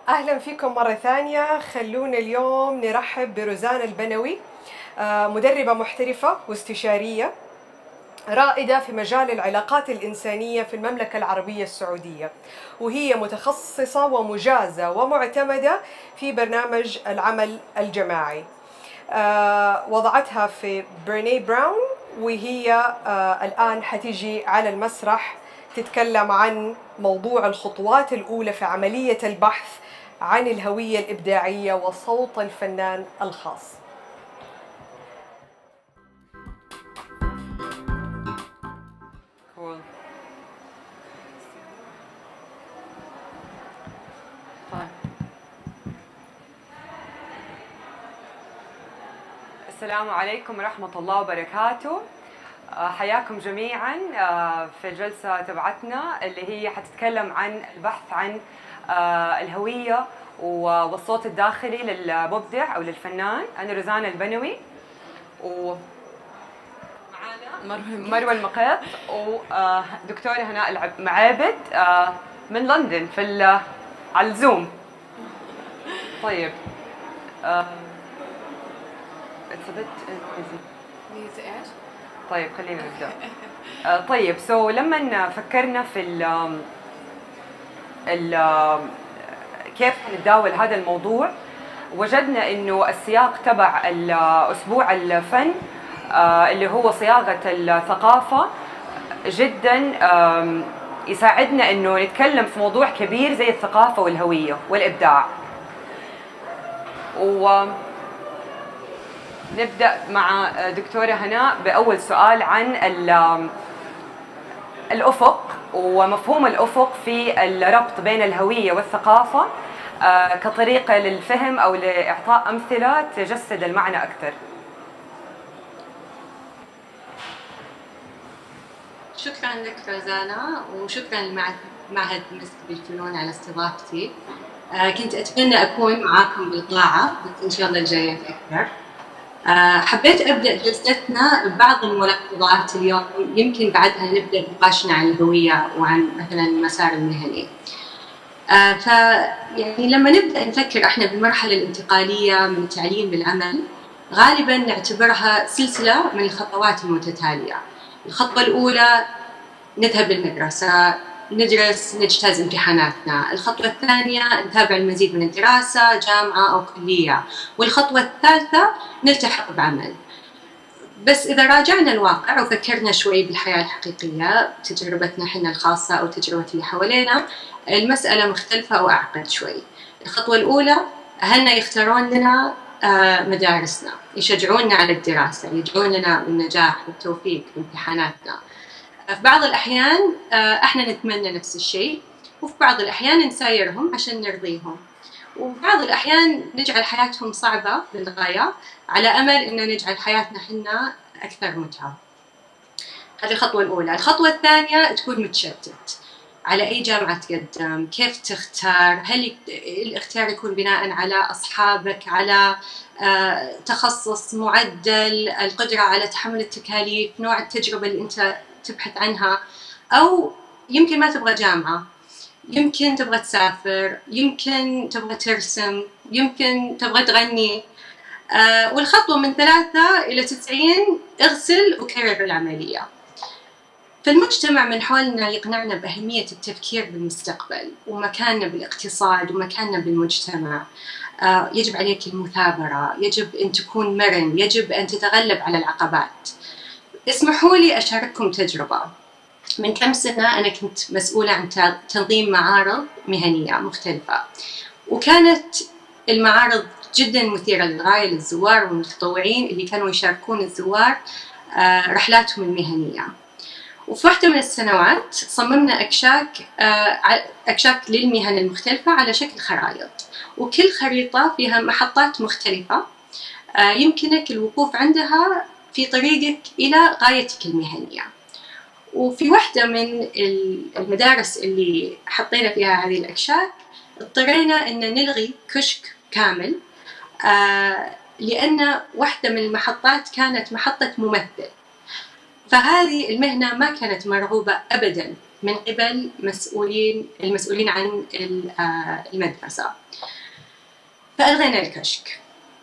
أهلا فيكم مرة ثانية. خلونا اليوم نرحب بروزانا البنوي، مدربة محترفة واستشارية رائدة في مجال العلاقات الإنسانية في المملكة العربية السعودية، وهي متخصصة ومجازة ومعتمدة في برنامج العمل الجماعي. وضعتها في بريني براون، وهي الآن حتيجي على المسرح تتكلم عن موضوع الخطوات الأولى في عملية البحث عن الهوية الإبداعية وصوت الفنان الخاص. cool. طيب. السلام عليكم ورحمة الله وبركاته. حياكم جميعا في الجلسة تبعتنا اللي هي حتتكلم عن البحث عن الهوية والصوت الداخلي للمبدع أو للفنان. أنا روزانا البنوي ومعانا مروة المقيط ودكتورة هناء معابد من لندن على الزوم. طيب It's a bit busy. طيب خلينا نبدأ. طيب لما فكرنا في كيف نتداول هذا الموضوع، وجدنا انه السياق تبع اسبوع الفن اللي هو صياغة الثقافة جدا يساعدنا انه نتكلم في موضوع كبير زي الثقافة والهوية والإبداع. نبدأ مع دكتورة هناء بأول سؤال عن الأفق ومفهوم الأفق في الربط بين الهوية والثقافة كطريقة للفهم أو لإعطاء أمثلة تجسد المعنى أكثر. شكرا لك روزانا، وشكرا لمعهد مسك بالفنون على استضافتي. كنت أتمنى أكون معاكم بالقاعة، بس إن شاء الله الجاية أكثر. حبيت أبدأ جلستنا ببعض الملاحظات اليوم، يمكن بعدها نبدأ نقاشنا عن الهوية وعن مثلا المسار المهني. فيعني لما نبدأ نفكر احنا بالمرحلة الانتقالية من التعليم للعمل، غالبا نعتبرها سلسلة من الخطوات المتتالية. الخطوة الأولى نذهب للمدرسة، ندرس، نجتاز امتحاناتنا. الخطوة الثانية نتابع المزيد من الدراسة، جامعة أو كلية. والخطوة الثالثة نلتحق بعمل. بس إذا راجعنا الواقع وفكرنا شوي بالحياة الحقيقية، تجربتنا حنا الخاصة أو تجربة اللي حوالينا، المسألة مختلفة أو أعقد شوي. الخطوة الأولى أهلنا يختارون لنا مدارسنا، يشجعوننا على الدراسة، يدعون لنا بالنجاح والتوفيق في امتحاناتنا. في بعض الأحيان احنا نتمنى نفس الشيء، وفي بعض الأحيان نسايرهم عشان نرضيهم، وفي بعض الأحيان نجعل حياتهم صعبة للغاية على أمل إن نجعل حياتنا حنا أكثر متعة. هذه الخطوة الأولى. الخطوة الثانية تكون متشتت، على أي جامعة تقدم، كيف تختار، هل الاختيار يكون بناء على أصحابك، على تخصص معدل، القدرة على تحمل التكاليف، نوع التجربة اللي أنت تبحث عنها، أو يمكن ما تبغى جامعة، يمكن تبغى تسافر، يمكن تبغى ترسم، يمكن تبغى تغني. والخطوة من 3 إلى 90 اغسل وكرر العملية. فالمجتمع من حولنا يقنعنا بأهمية التفكير بالمستقبل ومكاننا بالاقتصاد ومكاننا بالمجتمع. يجب عليك المثابرة، يجب أن تكون مرن، يجب أن تتغلب على العقبات. اسمحوا لي أشارككم تجربة. من كم سنة أنا كنت مسؤولة عن تنظيم معارض مهنية مختلفة، وكانت المعارض جدا مثيرة للغاية للزوار والمتطوعين اللي كانوا يشاركون الزوار رحلاتهم المهنية. وفي واحدة من السنوات صممنا أكشاك للمهن المختلفة على شكل خرائط، وكل خريطة فيها محطات مختلفة يمكنك الوقوف عندها في طريقك إلى غايتك المهنية. وفي واحدة من المدارس اللي حطينا فيها هذه الأكشاك اضطرينا أن نلغي كشك كامل لأن واحدة من المحطات كانت محطة ممثل. فهذه المهنة ما كانت مرغوبة أبدا من قبل المسؤولين عن المدرسة، فألغينا الكشك.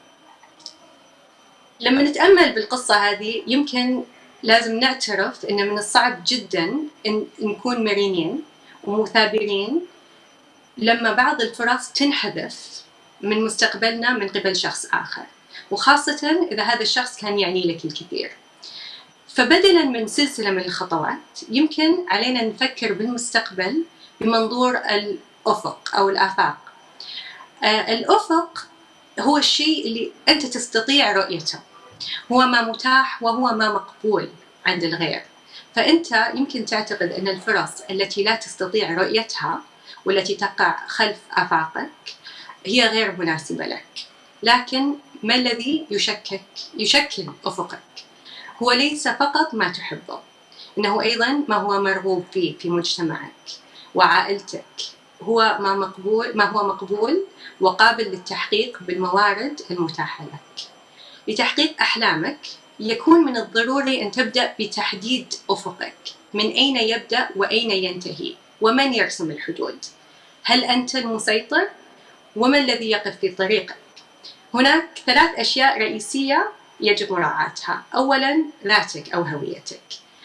لما نتأمل بالقصة هذه يمكن لازم نعترف إن من الصعب جدا إن نكون مرنين ومثابرين لما بعض الفرص تنحذف من مستقبلنا من قبل شخص آخر، وخاصة إذا هذا الشخص كان يعني لك الكثير. فبدلا من سلسلة من الخطوات يمكن علينا نفكر بالمستقبل بمنظور الأفق أو الآفاق. الأفق هو الشيء اللي أنت تستطيع رؤيته، هو ما متاح وهو ما مقبول عند الغير. فأنت يمكن تعتقد أن الفرص التي لا تستطيع رؤيتها والتي تقع خلف آفاقك هي غير مناسبة لك، لكن ما الذي يشكل أفقك؟ هو ليس فقط ما تحبه، إنه أيضا ما هو مرغوب فيه في مجتمعك وعائلتك، هو ما هو مقبول وقابل للتحقيق بالموارد المتاحة لك. لتحقيق أحلامك يكون من الضروري أن تبدأ بتحديد أفقك، من أين يبدأ وأين ينتهي، ومن يرسم الحدود. هل أنت المسيطر؟ وما الذي يقف في طريقك؟ هناك 3 أشياء رئيسية يجب مراعاتها. أولاً ذاتك أو هويتك.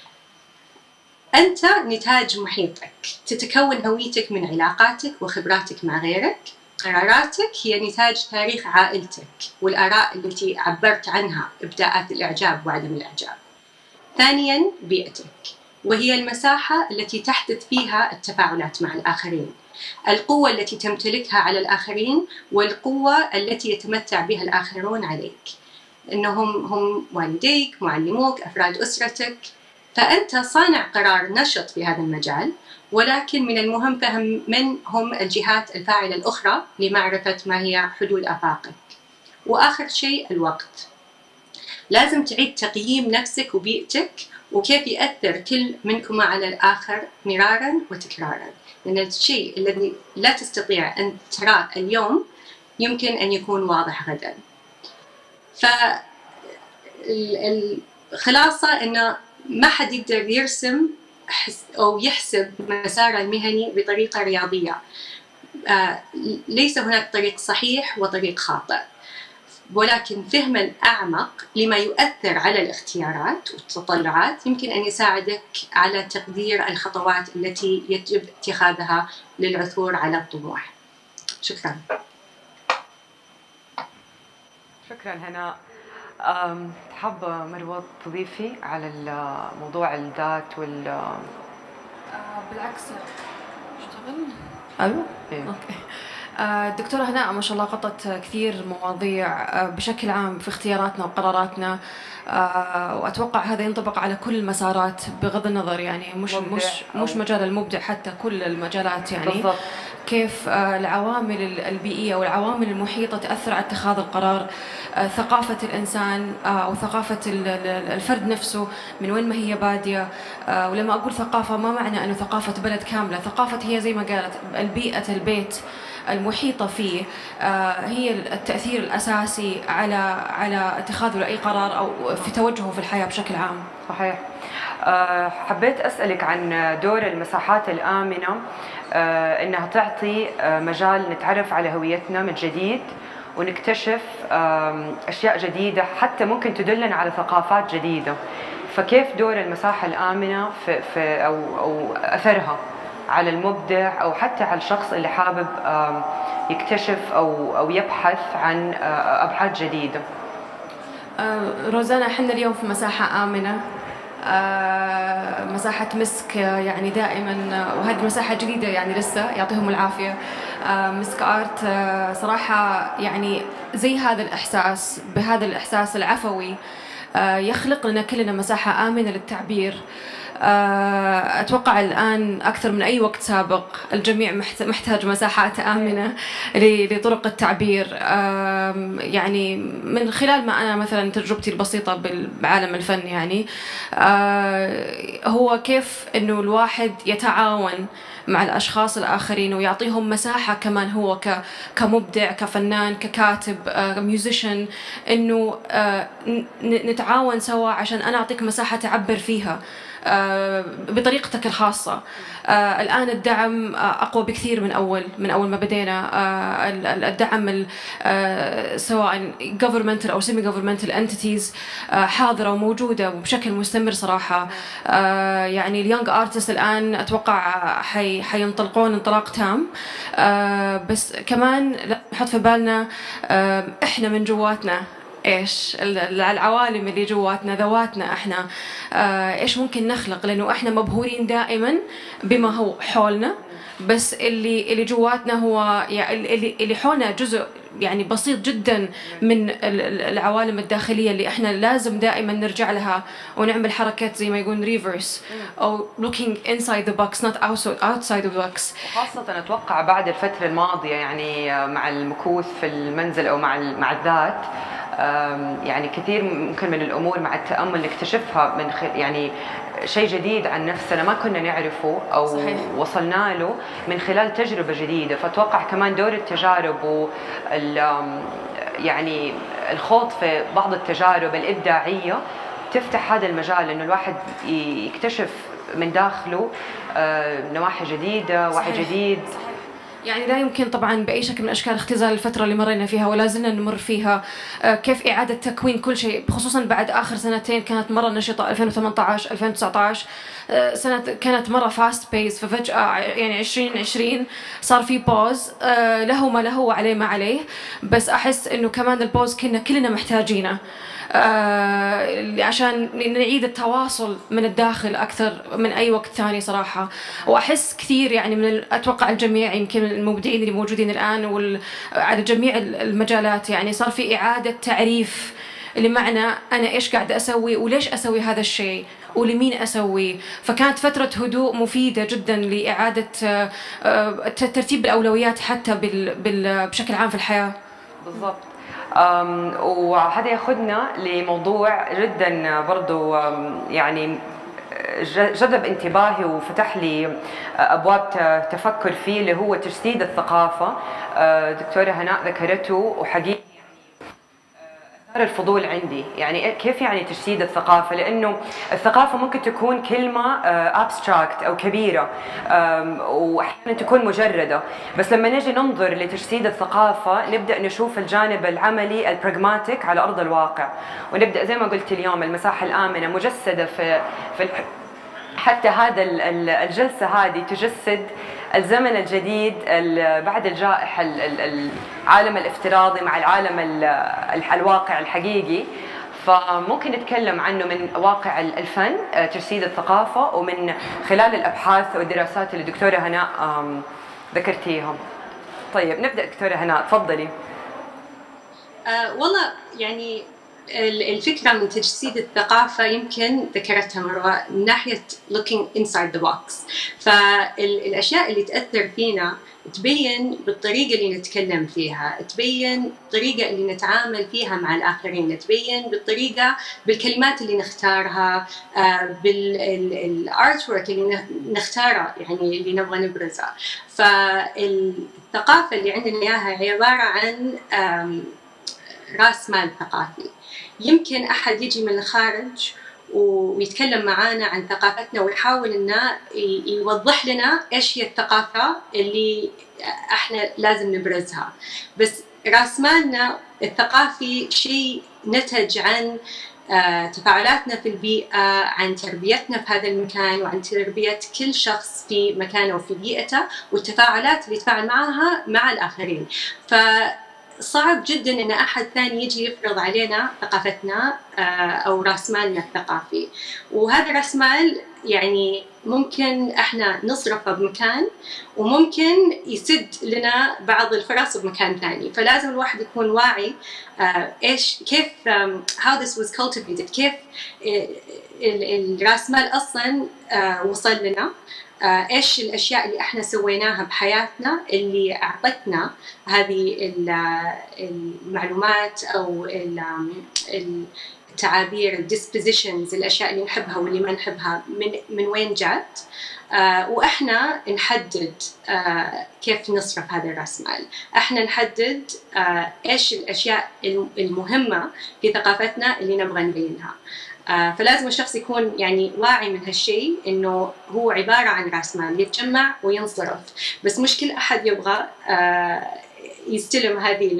أنت نتاج محيطك، تتكون هويتك من علاقاتك وخبراتك مع غيرك. قراراتك هي نتاج تاريخ عائلتك والآراء التي عبرت عنها، إبداءات الإعجاب وعدم الإعجاب. ثانياً بيئتك، وهي المساحة التي تحدث فيها التفاعلات مع الآخرين، القوة التي تمتلكها على الآخرين والقوة التي يتمتع بها الآخرون عليك، إنهم هم والديك، معلموك، أفراد أسرتك. فأنت صانع قرار نشط في هذا المجال، ولكن من المهم فهم من هم الجهات الفاعلة الأخرى لمعرفة ما هي حدود آفاقك. وآخر شيء الوقت، لازم تعيد تقييم نفسك وبيئتك وكيف يأثر كل منكما على الآخر مرارا وتكرارا، لأن الشيء الذي لا تستطيع أن تراه اليوم يمكن أن يكون واضح غدا. فالخلاصة أنه ما حد يقدر يرسم أو يحسب مساره المهني بطريقة رياضية. ليس هناك طريق صحيح وطريق خاطئ، ولكن فهم الأعمق لما يؤثر على الاختيارات والتطلعات يمكن أن يساعدك على تقدير الخطوات التي يجب اتخاذها للعثور على الطموح. شكراً. شكراً هناء. حابة مروة تضيفي على موضوع الذات بالعكس اشتغل. أيوه. أوكي. الدكتورة هناء ما شاء الله غطت كثير مواضيع بشكل عام في اختياراتنا وقراراتنا، وأتوقع هذا ينطبق على كل المسارات بغض النظر، يعني مش مجال المبدع، حتى كل المجالات يعني بالضبط. كيف العوامل البيئية والعوامل المحيطة تأثر على اتخاذ القرار، ثقافة الإنسان أو ثقافة الفرد نفسه من وين ما هي بادية. ولما أقول ثقافة ما معنى أنه ثقافة بلد كاملة، ثقافة هي زي ما قالت البيئة، البيت المحيطة فيه هي التأثير الأساسي على اتخاذه لأي قرار أو في توجهه في الحياة بشكل عام. صحيح. حبيت أسألك عن دور المساحات الآمنة، إنها تعطي مجال نتعرف على هويتنا من جديد ونكتشف أشياء جديدة حتى ممكن تدلنا على ثقافات جديدة. فكيف دور المساحة الآمنة في أو أثرها على المبدع أو حتى على الشخص اللي حابب يكتشف أو يبحث عن أبعاد جديدة؟ روزانا، احنا اليوم في مساحة آمنة، مساحة مسك يعني دائما، وهذه مساحة جديدة يعني لسه يعطيهم العافية. مسك آرت صراحة يعني زي هذا الإحساس، بهذا الإحساس العفوي يخلق لنا كلنا مساحة آمنة للتعبير. أتوقع الآن أكثر من أي وقت سابق الجميع محتاج مساحات آمنة لطرق التعبير. يعني من خلال ما أنا مثلا تجربتي البسيطة بعالم الفن، يعني هو كيف إنه الواحد يتعاون مع الأشخاص الآخرين ويعطيهم مساحة كمان، هو كمبدع، كفنان، ككاتب، كميوزيشن، إنه نتعاون سوا عشان أنا أعطيك مساحة تعبر فيها بطريقتك الخاصة. الآن الدعم أقوى بكثير من أول ما بدينا. الدعم سواء governmental أو semi governmental entities حاضرة وموجودة وبشكل مستمر صراحة. يعني اليونج ارتست الآن أتوقع حينطلقون انطلاق تام. بس كمان نحط في بالنا إحنا من جواتنا إيش العوالم اللي جواتنا، ذواتنا إحنا إيش ممكن نخلق، لأنه إحنا مبهورين دائما بما هو حولنا، بس اللي جواتنا هو يعني اللي حولنا جزء يعني بسيط جدا من العوالم الداخلية اللي إحنا لازم دائما نرجع لها ونعمل حركات زي ما يقول ريفرس أو looking inside the box not outside the box. وخاصة أتوقع بعد الفترة الماضية يعني مع المكوث في المنزل أو مع الذات، يعني كثير ممكن من الأمور مع التأمل نكتشفها من يعني شيء جديد عن نفسنا ما كنا نعرفه أو صحيح. وصلنا له من خلال تجربة جديدة. فأتوقع كمان دور التجارب يعني الخوض في بعض التجارب الإبداعية تفتح هذا المجال، إنه الواحد يكتشف من داخله نواحي جديدة، وعي جديد. يعني لا يمكن طبعا بأي شكل من أشكال اختزال الفترة اللي مرينا فيها ولا زلنا نمر فيها. كيف إعادة تكوين كل شيء، خصوصا بعد آخر سنتين كانت مرة نشطة، 2018 2019 سنة كانت مرة فاست بيس. ففجأة يعني 2020 صار في بوز، له ما له وعليه ما عليه. بس أحس إنه كمان البوز كلنا محتاجينه عشان نعيد التواصل من الداخل أكثر من أي وقت ثاني صراحة. وأحس كثير يعني من أتوقع الجميع، يمكن المبدعين اللي موجودين الآن على جميع المجالات، يعني صار في إعادة تعريف لمعنى أنا إيش قاعدة أسوي وليش أسوي هذا الشيء ولمين أسويه. فكانت فترة هدوء مفيدة جدا لإعادة ترتيب الأولويات حتى بشكل عام في الحياة. بالضبط. وهذا ياخذنا لموضوع جدا برضو يعني جذب انتباهي وفتح لي ابواب تفكر فيه، اللي هو تجسيد الثقافه. دكتوره هناء ذكرته، وحقيقي أثار الفضول عندي، يعني كيف يعني تجسيد الثقافة؟ لأنه الثقافة ممكن تكون كلمة abstract أو كبيرة، وأحيانا تكون مجردة، بس لما نجي ننظر لتجسيد الثقافة نبدأ نشوف الجانب العملي البراغماتيك على أرض الواقع، ونبدأ زي ما قلت اليوم المساحة الآمنة مجسدة في حتى هذا الجلسة هذه تجسد الزمن الجديد بعد الجائحة، العالم الافتراضي مع العالم الواقع الحقيقي. فممكن نتكلم عنه من واقع الفن، تجسيد الثقافة، ومن خلال الأبحاث والدراسات اللي دكتورة هناء ذكرتيهم. طيب نبدأ دكتورة هناء، تفضلي. والله يعني الفكرة من تجسيد الثقافة يمكن ذكرتها مرة من ناحية looking inside the box. فالأشياء اللي تأثر فينا تبين بالطريقة اللي نتكلم فيها، تبين بالطريقة اللي نتعامل فيها مع الآخرين، تبين بالكلمات اللي نختارها، بالارت ورك اللي نختارها، يعني اللي نبغى نبرزها. فالثقافة اللي عندنا إياها هي عبارة عن رأس مال ثقافي. يمكن أحد يجي من الخارج ويتكلم معانا عن ثقافتنا ويحاول إنه يوضح لنا إيش هي الثقافة اللي إحنا لازم نبرزها، بس رأس مالنا الثقافي شيء نتج عن تفاعلاتنا في البيئة، عن تربيتنا في هذا المكان، وعن تربية كل شخص في مكانه وفي بيئته، والتفاعلات اللي يتفاعل معها مع الآخرين. صعب جدا ان احد ثاني يجي يفرض علينا ثقافتنا او راس مالنا الثقافي. وهذا راس مال يعني ممكن احنا نصرفه بمكان وممكن يسد لنا بعض الفرص بمكان ثاني. فلازم الواحد يكون واعي ايش كيف how this was cultivated، كيف الراس مال اصلا وصل لنا، ايش الاشياء اللي احنا سويناها بحياتنا اللي اعطتنا هذه المعلومات او التعابير الديسبوزيشنز، الاشياء اللي نحبها واللي ما نحبها من وين جات، واحنا نحدد كيف نصرف هذا الراس مال. احنا نحدد ايش الاشياء المهمه في ثقافتنا اللي نبغى نبينها. فلازم الشخص يكون يعني واعي من هالشيء، انه هو عباره عن راس مال يتجمع وينصرف، بس مش كل احد يبغى يستلم هذه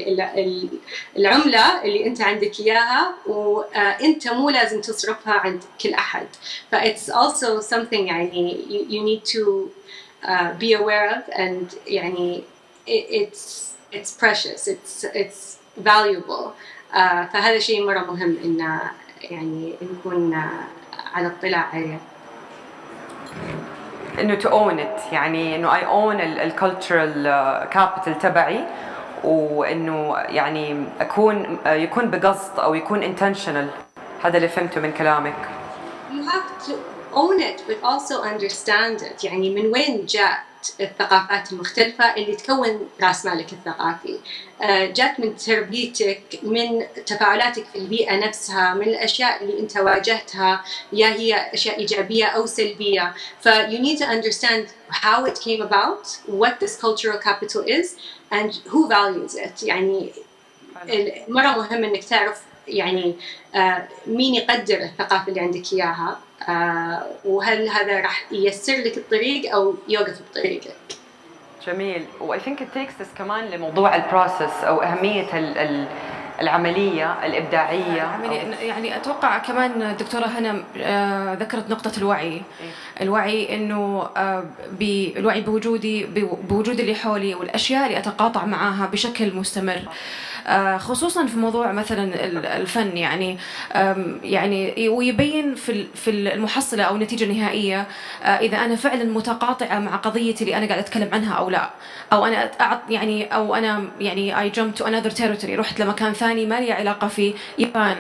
العمله اللي انت عندك اياها، وانت مو لازم تصرفها عند كل احد. ف it's also something يعني you need to be aware of، and يعني it's precious, it's valuable. فهذا شيء مره مهم ان يعني نكون على اطلاع عليه. انه to own it، يعني انه I own الكالتشرال كابيتال تبعي، وانه يعني يكون بقصد او يكون intentional. هذا اللي فهمته من كلامك. You have to own it but also understand it. يعني من وين جاءت الثقافات المختلفة اللي تكون رأس مالك الثقافي؟ جات من تربيتك، من تفاعلاتك في البيئة نفسها، من الأشياء اللي أنت واجهتها، يا هي أشياء إيجابية أو سلبية. ف you need to understand how it came about, what this cultural capital is, and who values it. يعني مرة مهم إنك تعرف يعني مين يقدر الثقافة اللي عندك إياها، وهل هذا راح ييسر لك الطريق أو يوقف بطريقك. جميل. و I think it takes us كمان لموضوع البروسس أو أهمية العملية الإبداعية. يعني أتوقع كمان الدكتورة هنا ذكرت نقطة الوعي. الوعي إنه الوعي بوجود اللي حولي والأشياء اللي أتقاطع معها بشكل مستمر، خصوصا في موضوع مثلا الفن. يعني ويبين في المحصلة أو النتيجة النهائية إذا أنا فعلا متقاطعة مع قضيتي اللي أنا قاعدة أتكلم عنها أو لا، أو أنا يعني I jumped to another territory، رحت لمكان ثاني ما لي علاقة فيه يبان.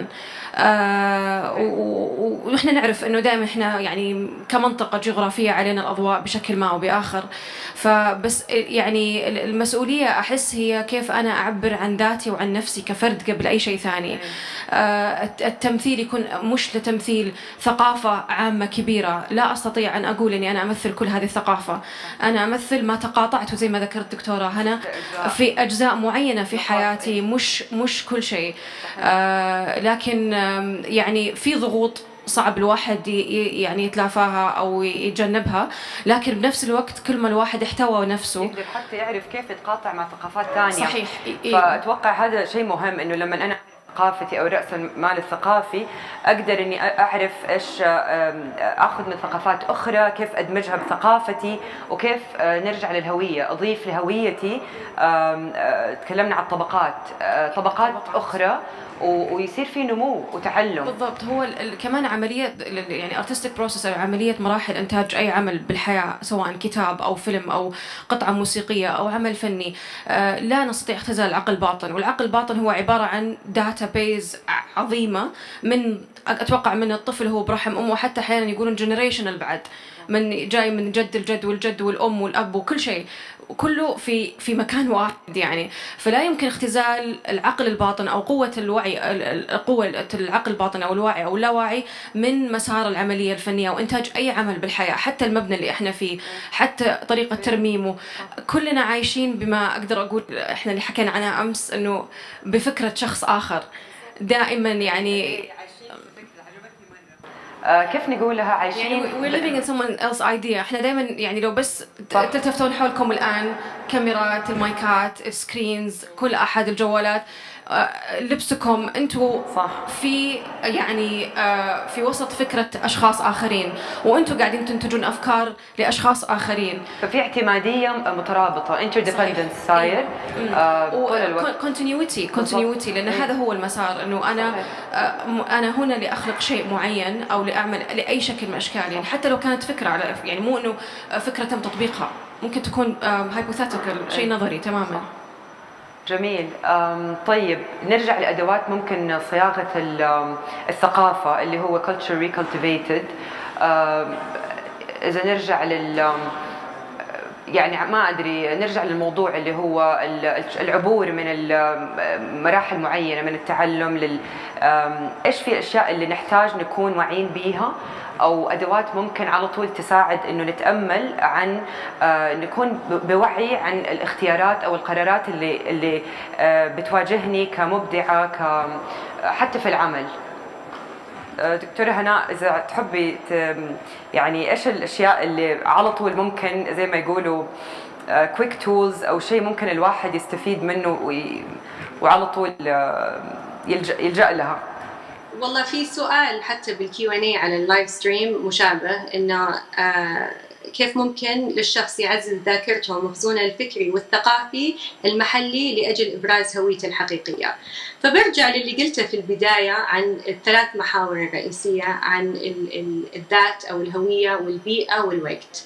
ونحن نعرف إنه دائما إحنا يعني كمنطقة جغرافية علينا الأضواء بشكل ما أو بآخر. فبس يعني المسؤولية أحس هي كيف أنا أعبر عن ذاتي وعن نفسي كفرد قبل أي شيء ثاني. التمثيل يكون مش لتمثيل ثقافة عامة كبيرة، لا أستطيع أن أقول أني أنا أمثل كل هذه الثقافة. أنا أمثل ما تقاطعته زي ما ذكرت دكتورة هنا في أجزاء معينة في حياتي، مش كل شيء. لكن يعني في ضغوط صعب الواحد يعني يتلافاها أو يتجنبها، لكن بنفس الوقت كل ما الواحد احتوى نفسه يقدر حتى يعرف كيف يتقاطع مع ثقافات ثانية. صحيح. فأتوقع هذا شيء مهم، إنه لما أنا ثقافتي أو رأس المال الثقافي أقدر إني أعرف إيش أخذ من ثقافات أخرى، كيف أدمجها بثقافتي، وكيف نرجع للهوية، أضيف لهويتي. تكلمنا عن طبقات أخرى، ويصير في نمو وتعلم. بالضبط. هو كمان عملية يعني artistic process أو عملية مراحل إنتاج أي عمل بالحياة، سواء كتاب أو فيلم أو قطعة موسيقية أو عمل فني، لا نستطيع اختزال العقل الباطن. والعقل الباطن هو عبارة عن داتابيز عظيمة من أتوقع من الطفل هو برحم أمه، حتى أحيانا يقولون generational بعد، من جاي من جد الجد والجد والأم والأب وكل شيء، كله في مكان واحد يعني. فلا يمكن اختزال العقل الباطن أو قوة الوعي، قوة العقل الباطن أو الوعي أو اللاواعي من مسار العملية الفنية وإنتاج أي عمل بالحياة. حتى المبنى اللي إحنا فيه، حتى طريقة ترميمه، كلنا عايشين بما أقدر أقول إحنا اللي حكينا عنها أمس، إنه بفكرة شخص آخر دائما يعني. كيف نقولها؟ عايشين يعني we're living in someone else idea. احنا دائما يعني لو بس تلتفتون حولكم الآن، كاميرات، المايكات، السكرينز، كل أحد، الجوالات، لبسكم انتم صح. في يعني في وسط فكره اشخاص اخرين، وانتم قاعدين تنتجون افكار لاشخاص اخرين، ففي اعتماديه مترابطه، انترديبندنس صاير طول الوقت. كونتينيوتي لان هذا هو المسار، انه انا هنا لاخلق شيء معين او لاعمل لاي شكل من الاشكال، يعني حتى لو كانت فكره على يعني مو انه فكره تم تطبيقها، ممكن تكون هايبوثيتيكال، شيء نظري تماما. جميل. طيب نرجع لادوات ممكن صياغه الثقافه اللي هو culture recultivated. اذا نرجع يعني ما ادري، نرجع للموضوع اللي هو العبور من مراحل معينه من التعلم ايش في الاشياء اللي نحتاج نكون واعيين بيها، او ادوات ممكن على طول تساعد انه نتامل عن نكون بوعي عن الاختيارات او القرارات اللي بتواجهني كمبدعه حتى في العمل. دكتورة هناء، إذا تحبي يعني إيش الأشياء اللي على طول ممكن زي ما يقولوا كويك تولز أو شيء ممكن الواحد يستفيد منه وعلى طول يلجأ لها؟ والله في سؤال حتى بالكيو ان اي على اللايف ستريم مشابه، انه كيف ممكن للشخص يعزز ذاكرته ومخزونه الفكري والثقافي المحلي لأجل إبراز هويته الحقيقية. فبرجع للي قلته في البداية عن الثلاث محاور الرئيسية عن الذات أو الهوية والبيئة والوقت.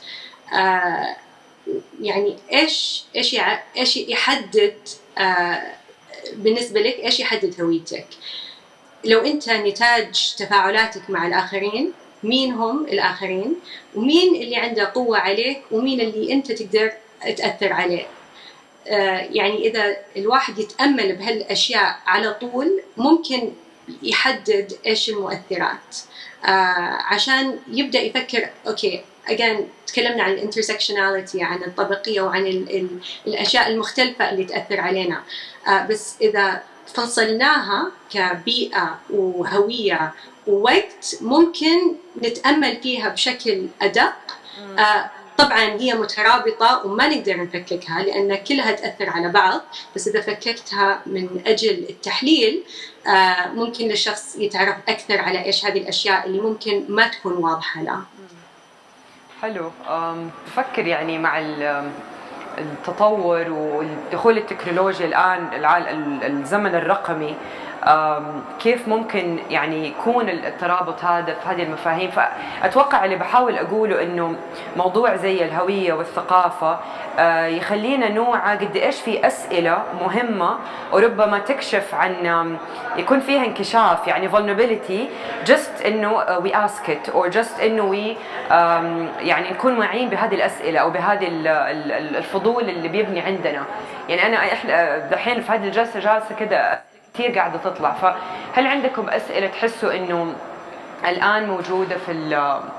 يعني إيش يحدد بالنسبة لك، إيش يحدد هويتك؟ لو أنت نتاج تفاعلاتك مع الآخرين، مين هم الآخرين؟ ومين اللي عنده قوة عليك؟ ومين اللي أنت تقدر تأثر عليه؟ يعني إذا الواحد يتأمل بهالأشياء على طول ممكن يحدد إيش المؤثرات، عشان يبدأ يفكر أوكي again تكلمنا عن الانترسكشناليتي، عن الطبقية وعن الأشياء المختلفة اللي تأثر علينا، بس إذا فصلناها كبيئة وهوية ووقت ممكن نتأمل فيها بشكل أدق. طبعا هي مترابطة وما نقدر نفككها لأن كلها تأثر على بعض، بس إذا فككتها من أجل التحليل ممكن للشخص يتعرف أكثر على إيش هذه الأشياء اللي ممكن ما تكون واضحة له. حلو. بفكر يعني مع التطور ودخول التكنولوجيا الآن، الزمن الرقمي، كيف ممكن يعني يكون الترابط هذا في هذه المفاهيم. فأتوقع اللي بحاول أقوله إنه موضوع زي الهوية والثقافة يخلينا نوعى قد إيش في أسئلة مهمة وربما تكشف عن يكون فيها انكشاف، يعني vulnerability، just إنه we ask it or just إنه we يعني نكون واعيين بهذه الأسئلة أو بهذه الفضول اللي بيبني عندنا. يعني إحنا دحين في هذه الجلسة جالسة كده كثير قاعدة تطلع، فهل عندكم أسئلة تحسوا إنه الآن موجودة في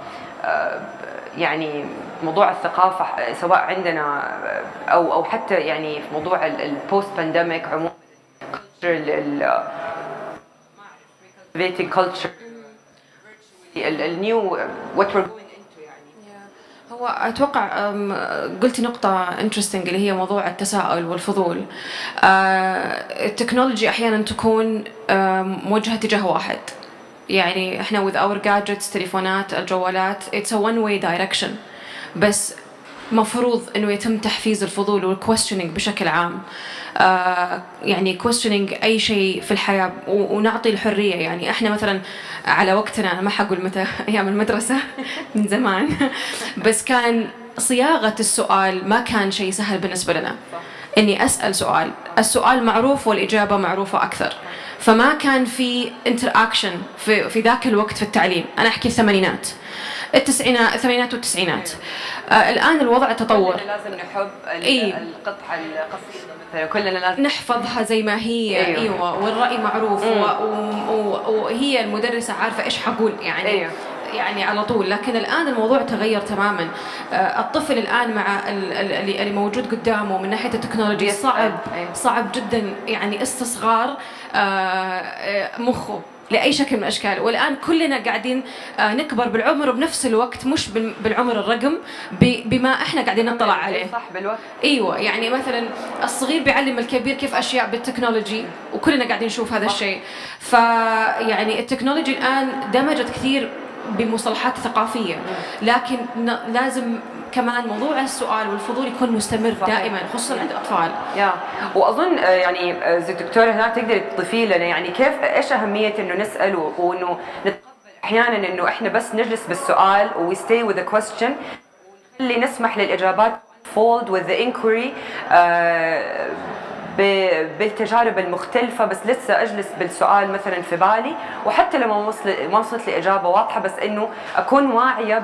يعني موضوع الثقافة، سواء عندنا أو حتى يعني في موضوع البوست بانديميك عموما، culture النيو what we're going into يعني؟ هو أتوقع قلتي نقطة interesting اللي هي موضوع التساؤل والفضول. التكنولوجي أحيانا تكون موجهة تجاه واحد، يعني إحنا with our gadgets، تليفونات، الجوالات، it's a one way direction، بس مفروض إنه يتم تحفيز الفضول والquestioning بشكل عام. يعني questioning أي شيء في الحياة ونعطي الحرية. يعني إحنا مثلا على وقتنا، أنا ما حقول متى، أيام المدرسة من زمان، بس كان صياغة السؤال ما كان شيء سهل بالنسبة لنا. إني أسأل سؤال، السؤال معروف والإجابة معروفة أكثر، فما كان في interaction في ذاك الوقت في التعليم. أنا أحكي الثمانينات والتسعينات. الآن الوضع تطور، كلنا لازم نحب القطعة القصيدة مثلا، كلنا لازم نحفظها زي ما هي. أيوة. والرأي معروف وهي المدرسة عارفة إيش حقول يعني. يعني على طول. لكن الآن الموضوع تغير تماما. الطفل الآن مع اللي موجود قدامه من ناحية التكنولوجيا صعب جدا يعني استصغار مخه. لاي شكل من الاشكال. والان كلنا قاعدين نكبر بالعمر وبنفس الوقت، مش بالعمر الرقم، بما احنا قاعدين نطلع عليه. صح، بالوقت. ايوه، يعني مثلا الصغير بيعلم الكبير كيف اشياء بالتكنولوجي، وكلنا قاعدين نشوف هذا الشيء. فيعني التكنولوجي الان دمجت كثير بمصطلحات ثقافيه، لكن لازم كمان موضوع السؤال والفضول يكون مستمر دائما، خصوصا عند الاطفال. واظن يعني زي الدكتوره هناك تقدري تضيفي لنا يعني كيف ايش اهميه انه نسال وانه نتقبل احيانا انه احنا بس نجلس بالسؤال و we stay with the question، اللي نسمح للاجابات fold with the inquiry بالتجارب المختلفة، بس لسه اجلس بالسؤال مثلا في بالي، وحتى لما ما وصلت لي اجابة واضحة بس انه اكون واعية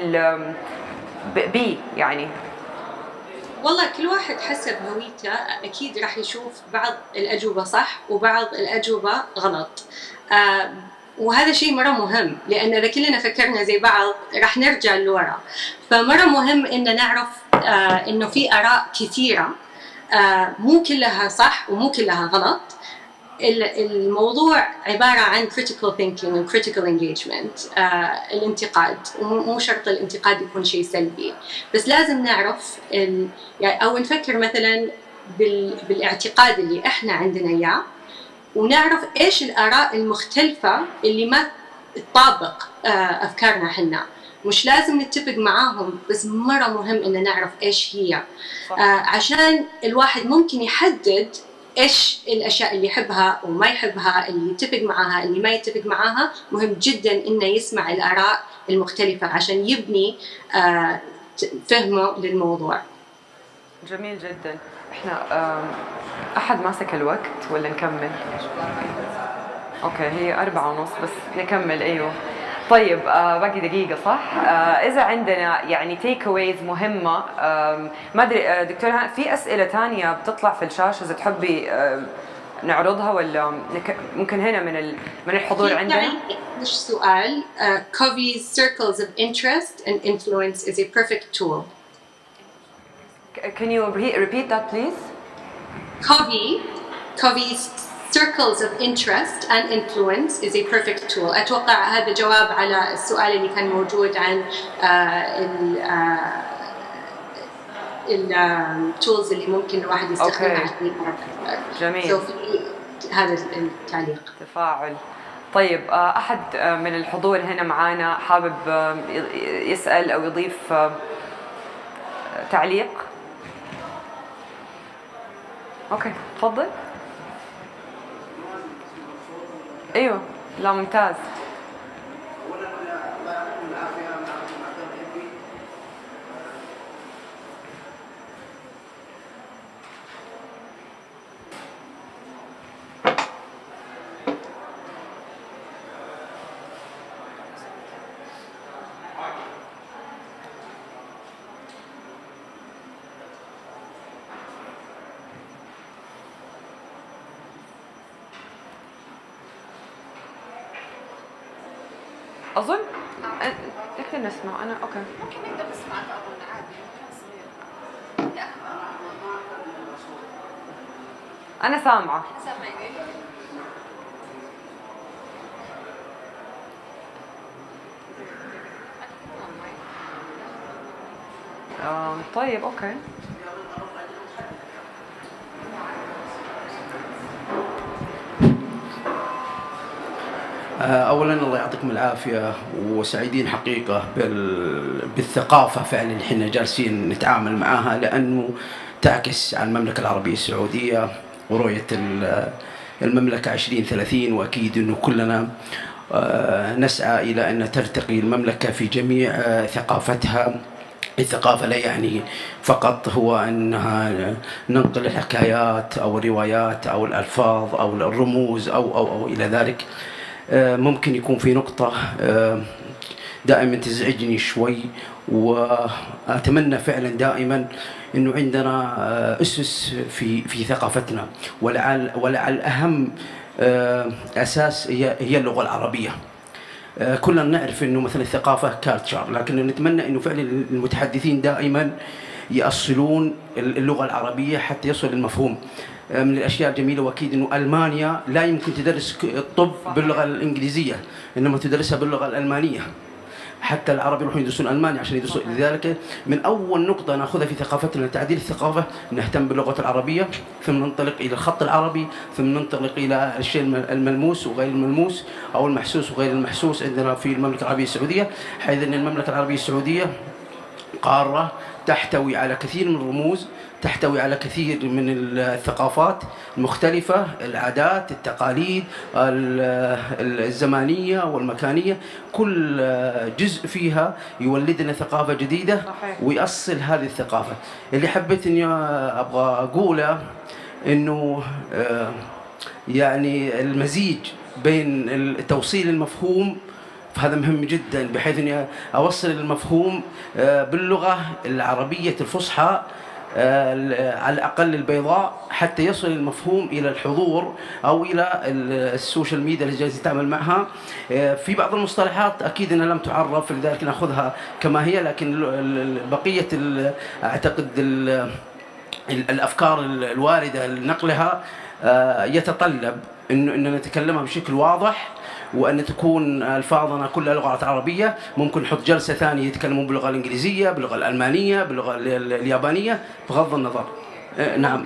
بي يعني. والله كل واحد حسب هويته أكيد راح يشوف بعض الأجوبة صح وبعض الأجوبة غلط. وهذا شيء مرة مهم، لأن إذا كلنا فكرنا زي بعض راح نرجع لورا. فمرة مهم إن نعرف إنه في آراء كثيرة، مو كلها صح ومو كلها غلط. الموضوع عبارة عن critical thinking و critical engagement، الانتقاد، ومو شرط الانتقاد يكون شيء سلبي، بس لازم نعرف يعني أو نفكر مثلا بالاعتقاد اللي إحنا عندنا إياه، ونعرف إيش الآراء المختلفة اللي ما تطابق أفكارنا حنا. مش لازم نتفق معاهم، بس مرة مهم إن نعرف إيش هي، عشان الواحد ممكن يحدد إيش الأشياء اللي يحبها وما يحبها، اللي يتفق معها اللي ما يتفق معها. مهم جدا إنه يسمع الآراء المختلفة عشان يبني فهمه للموضوع. جميل جدا. إحنا أحد ماسك الوقت ولا نكمل؟ أوكي، هي 4:30 بس نكمل. أيوه طيب، باقي دقيقة صح؟ إذا عندنا يعني تيك أويز مهمة، ما أدري دكتورة في أسئلة تانية بتطلع في الشاشة إذا تحبي نعرضها، ولا ممكن هنا من الحضور عندنا؟ مش سؤال. Covey's circles of interest and influence is a perfect tool. Can you repeat that please? Covey's circles of interest and influence is a perfect tool. أتوقع هذا جواب على السؤال اللي كان موجود عن التولز اللي ممكن الواحد يستخدمها عشان يعرف أكثر. جميل. هذا التعليق. تفاعل. طيب، أحد من الحضور هنا معانا حابب يسأل أو يضيف تعليق؟ أوكي، تفضل. ايوه، لا ممتاز. أظن نقدر نسمع. أنا أوكي ممكن نقدر نسمعك أظن عادي، مكان صغير. أنا سامعة. طيب أوكي. اولا الله يعطيكم العافيه، وسعيدين حقيقه بالثقافه فعلا اللي احنا جالسين نتعامل معاها، لانه تعكس عن المملكه العربيه السعوديه ورؤيه المملكه 2030. واكيد انه كلنا نسعى الى ان ترتقي المملكه في جميع ثقافتها. الثقافة لا يعني فقط هو أنها ننقل الحكايات أو الروايات أو الألفاظ أو الرموز أو إلى ذلك. ممكن يكون في نقطة دائما تزعجني شوي، وأتمنى فعلا دائما أنه عندنا أسس في ثقافتنا، ولعل أهم أساس هي اللغة العربية. كلنا نعرف انه مثلا الثقافه كالتشر، لكن نتمنى انه فعلا المتحدثين دائما يأصلون اللغه العربيه حتى يصل المفهوم. من الاشياء الجميله. واكيد انه المانيا لا يمكن تدرس الطب باللغه الانجليزيه، انما تدرسها باللغه الالمانيه. حتى العرب يروحون يدرسون المانيا عشان يدرسوا. لذلك من اول نقطه ناخذها في ثقافتنا تعديل الثقافه نهتم باللغه العربيه، ثم ننطلق الى الخط العربي، ثم ننطلق الى الشيء الملموس وغير الملموس او المحسوس وغير المحسوس عندنا في المملكه العربيه السعوديه، حيث ان المملكه العربيه السعوديه قاره تحتوي على كثير من الرموز، تحتوي على كثير من الثقافات المختلفة، العادات، التقاليد الزمانية والمكانية، كل جزء فيها يولد لنا ثقافة جديدة ويأصل هذه الثقافة. اللي حبيت إني أبغى أقوله إنه يعني المزيج بين توصيل المفهوم، فهذا مهم جدا، بحيث اني اوصل المفهوم باللغه العربيه الفصحى على الاقل البيضاء، حتى يصل المفهوم الى الحضور او الى السوشيال ميديا اللي جالس يتعامل معها. في بعض المصطلحات اكيد انها لم تعرف، لذلك ناخذها كما هي، لكن بقيه اعتقد الافكار الوارده لنقلها يتطلب انه نتكلمها بشكل واضح، وان تكون الفاظنا كلها لغه عربيه. ممكن نحط جلسه ثانيه يتكلمون باللغه الانجليزيه، باللغه الالمانيه، باللغه اليابانيه، بغض النظر. نعم.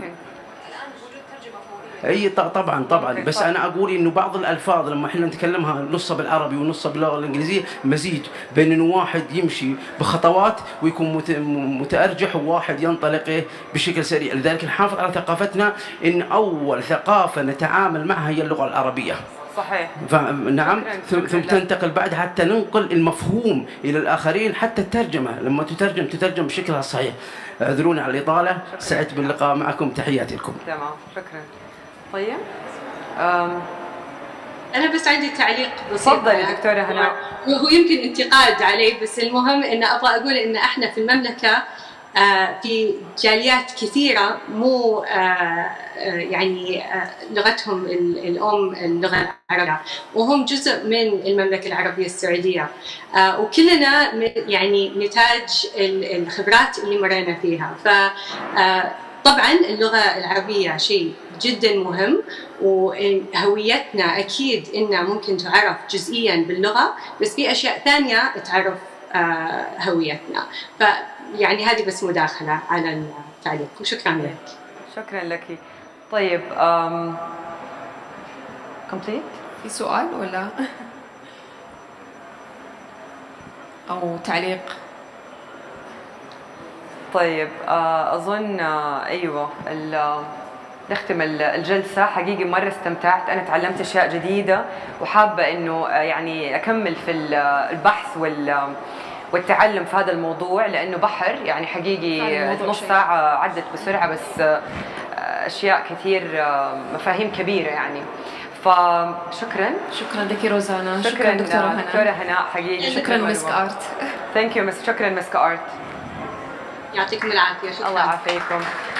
اي طبعا بس انا اقول انه بعض الالفاظ لما احنا نتكلمها نصها بالعربي ونصها باللغه الانجليزيه، مزيج بين انه واحد يمشي بخطوات ويكون متارجح، وواحد ينطلق بشكل سريع. لذلك نحافظ على ثقافتنا، ان اول ثقافه نتعامل معها هي اللغه العربيه. صحيح. نعم. ثم تنتقل بعد حتى ننقل المفهوم الى الاخرين، حتى الترجمه لما تترجم بشكلها الصحيح. اعذروني على الاطاله، سعدت باللقاء معكم، تحياتي لكم. تمام، شكرا. طيب أنا بس عندي تعليق بسيط. تفضلي دكتورة هناء. هو يمكن انتقاد علي، بس المهم إن أبغى أقول إن إحنا في المملكة في جاليات كثيرة مو يعني لغتهم الأم اللغة العربية، وهم جزء من المملكة العربية السعودية، وكلنا يعني نتاج الخبرات اللي مرينا فيها. فطبعا اللغة العربية شيء جدا مهم، وهويتنا أكيد إنها ممكن تعرف جزئيا باللغة، بس في أشياء ثانية تعرف هويتنا. يعني هذه بس مداخلة على التعليق، وشكرا لك. شكرا لك. طيب كومبليت؟ في سؤال ولا أو تعليق؟ طيب أظن أيوة نختم الجلسة. حقيقي مرة استمتعت، أنا تعلمت أشياء جديدة، وحابة إنه يعني أكمل في البحث والتعلم في هذا الموضوع، لأنه بحر يعني حقيقي. نص ساعة عدت بسرعة، بس أشياء كثير، مفاهيم كبيرة يعني. فشكرا لك روزانا، شكرا دكتورة هناء حقيقي. شكرا مسك آرت. ثانك يو شكرا مسك آرت. يعطيكم العافية. شكرا. الله يعافيكم.